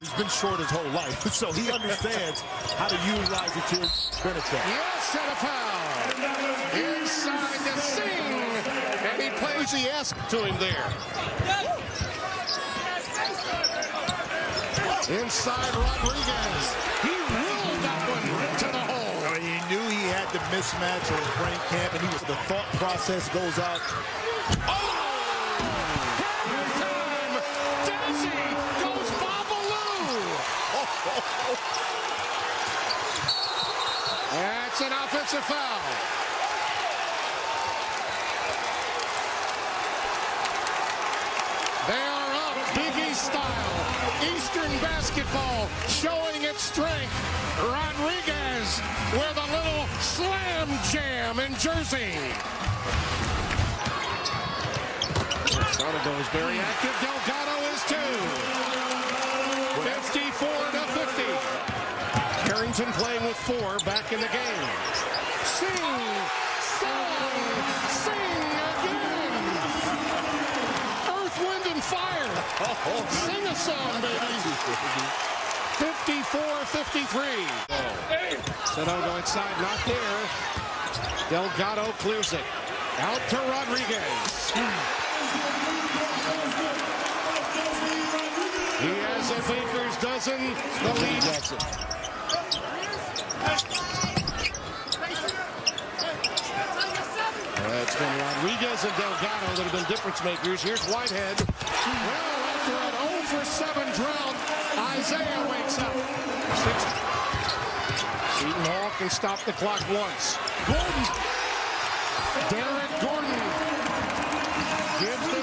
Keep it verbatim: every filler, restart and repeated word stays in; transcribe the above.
He's been short his whole life, so he understands how to utilize it to his benefit. Yes, and a foul. Inside to Singh, and he plays the ask to him there. Inside Rodriguez. He rolled that one to the hole. I mean, he knew he had the mismatch on Frank Camp, and he was, the thought process goes out. Oh! That's an offensive foul. They are up, Big East style. Eastern basketball showing its strength. Rodriguez with a little slam jam in Jersey. Soto is very active. Delgado is two. fifty-four to fifty. Carrington playing with four back in the game. Sing, song, sing again. Earth, wind, and fire. Sing a song, baby. fifty-four fifty-three. Seton go inside, not there. Delgado clears it. Out to Rodriguez. He has a Baker's dozen. The lead. It's been Rodriguez and Delgado that have been difference makers. Here's Whitehead. Well, after an oh for seven drought, Isaiah wakes up. Six. Seton Hall can stop the clock once. Gordon. Derek Gordon gives the